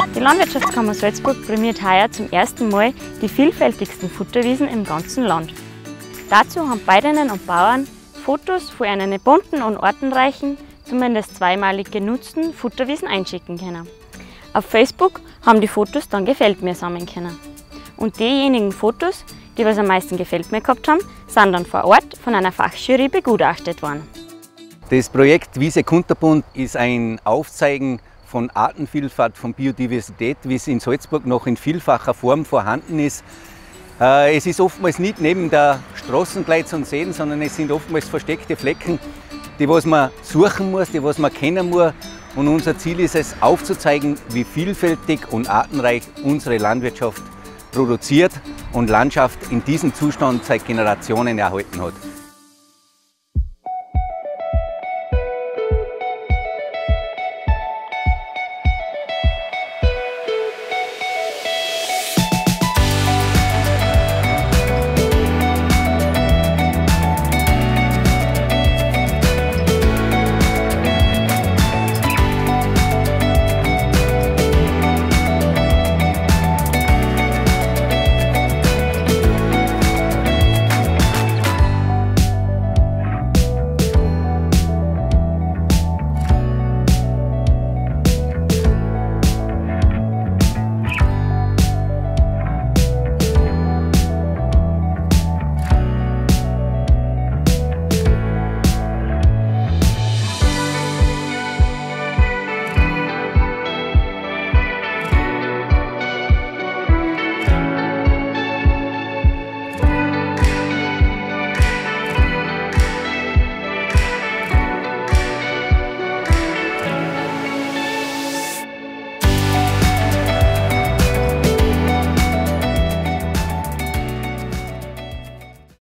Die Landwirtschaftskammer Salzburg prämiert heuer zum ersten Mal die vielfältigsten Futterwiesen im ganzen Land. Dazu haben Bäuerinnen und Bauern Fotos von einen bunten und artenreichen, zumindest zweimalig genutzten Futterwiesen einschicken können. Auf Facebook haben die Fotos dann Gefällt mir sammeln können. Und diejenigen Fotos, die was am meisten Gefällt mir gehabt haben, sind dann vor Ort von einer Fachjury begutachtet worden. Das Projekt Wiese Kunterbunt ist ein Aufzeigen von Artenvielfalt, von Biodiversität, wie es in Salzburg noch in vielfacher Form vorhanden ist. Es ist oftmals nicht neben der Straßengleit zu sehen, sondern es sind oftmals versteckte Flecken, die was man suchen muss, die was man kennen muss. Und unser Ziel ist es, aufzuzeigen, wie vielfältig und artenreich unsere Landwirtschaft produziert und Landschaft in diesem Zustand seit Generationen erhalten hat.